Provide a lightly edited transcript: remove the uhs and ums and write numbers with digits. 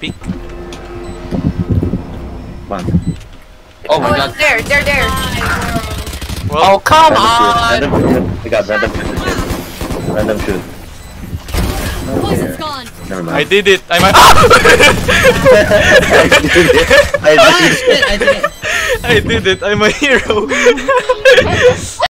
peek? Come on. Oh my god. There. Well, Oh, come Random on! shoot. We got random shoot. Random shoot. Poison's gone. Never I mind. did it. I might. I did it. I did it. I'm a hero.